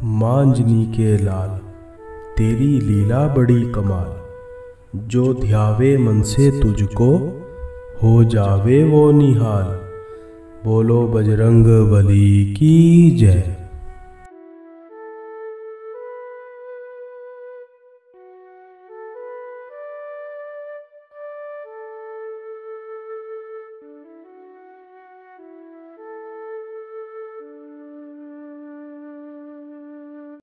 मांझनी के लाल, तेरी लीला बड़ी कमाल। जो ध्यावे मन से तुझको, हो जावे वो निहाल। बोलो बजरंग बली की जय।